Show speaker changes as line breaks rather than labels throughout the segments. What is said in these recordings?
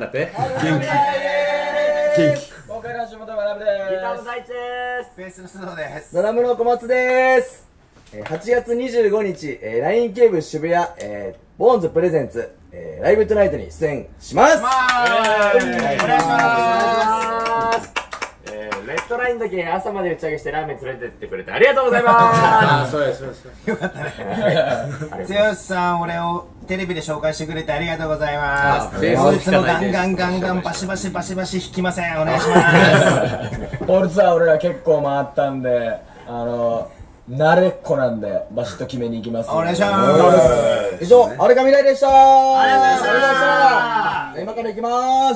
だって
元気
今回の下田学です。
ギターの大地です。
ベースの須藤です。
ドラムの小松です。8月25日、LINE ケーブ渋谷、ボーンズプレゼンツ、ライブトゥナイトに出演します。お願いします。
レッドラインの時朝まで打ち上げしてラーメン連れてってくれてありがとうございます。
そうです、そうです。
よかったね。剛さん、俺をテレビで紹介してくれてありがとうございます。本日もガンガンバシバシ弾きません。お願いします。
ホールツアー俺ら結構回ったんで、慣れっこなんでバシッと決めに行きます。
お願いします。
以上、アルカミライでした。
ありがとうございました。
今から行きます。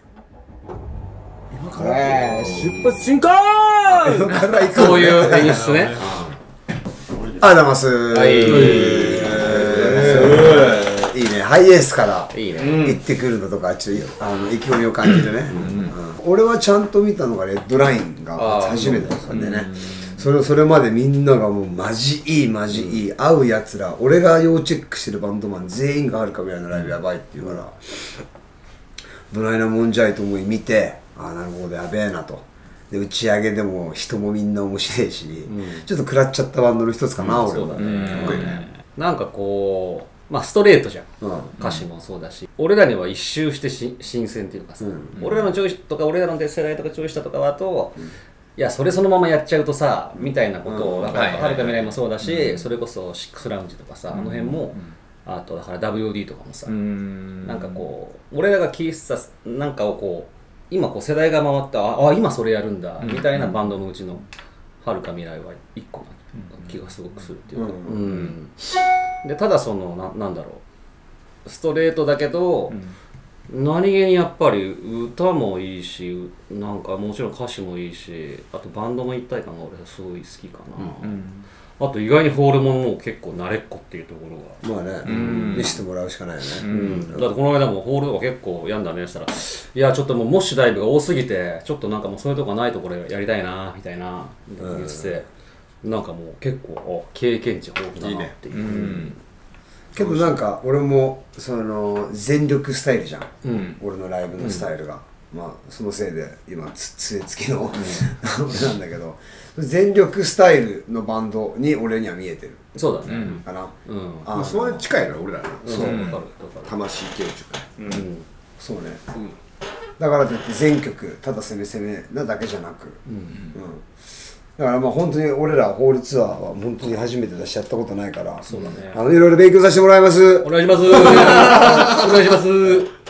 出発進行。
そういう演出ね。
ありがとうございます。いいね、ハイエースから
いいね
行ってくるのとか、ちょっと意気込みを感じてね。俺はちゃんと見たのがレッドラインが初めてだったんでね。それまでみんながもうマジいい、会うやつら、俺が要チェックしてるバンドマン全員がはるか未来のライブやばいって言うから、どないなもんじゃいと思い見て、ああなるほどやべえなと。で打ち上げでも人もみんな面白いし、ちょっと食らっちゃったバンドの一つかな、俺は。
そうだね。なんかこうまあストレートじゃん、歌詞もそうだし、俺らには一周して新鮮っていうかさ、俺らのチョイスとか俺らの世代とかチョイスしたとかだと、いやそれそのままやっちゃうとさみたいなことをはるか未来もそうだし、それこそシックスラウンジとかさ、あの辺も、あとだから WD とかもさ、なんかこう俺らが聴いてたなんかをこう今こう世代が回って今それやるんだみたいなバンドのうちのはるか未来は一個な気がすごくするっていうか、でただそのなんだろうストレートだけど、何気にやっぱり歌もいいし、なんかもちろん歌詞もいいし、あとバンドの一体感が俺はすごい好きかな、あと意外にホールもも結構慣れっこっていうところが
まあね、見せてもらうしかないよね。
だってこの間もホールとか結構やんだねしたら、いやちょっともうモッシュダイブが多すぎてちょっとなんかもうそういうとこないところやりたいなみたいな言ってて、なんかもう結構経験値豊富だなっていう。
けどなんか俺もその全力スタイルじゃん、俺のライブのスタイルが、まあそのせいで今杖付きの俺なんだけど、全力スタイルのバンドに俺には見えてる。
そうだね。
かな。
それ近いの俺らの。
そう、
魂系
そうね。だからといって全曲ただ攻めなだけじゃなく、だからまあ本当に俺らホールツアーは本当に初めてだしやったことないから、
そうだね。
いろいろ勉強させてもらいます。
お願いします。お願いします。